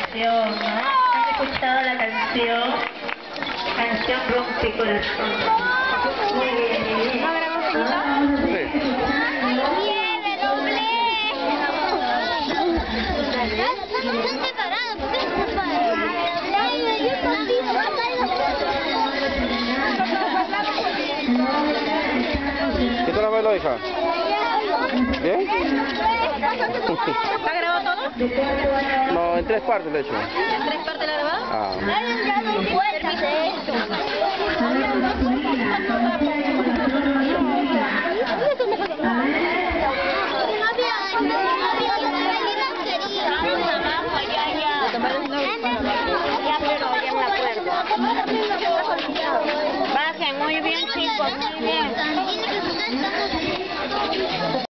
canción, ¿no? ¿Han escuchado la canción? Canción Rompecorazón. Muy bien. ¿No grabamos poquito? Sí. ¡Nieve, doble! Están separados, ¿por qué están separados? ¿Qué tal la bailó, hija? ¿Bien? ¿Está grabado todo? No, en 3 partes lo he hecho. ¿En 3 partes la grabado? Ah. Bajen, muy bien chicos, muy bien.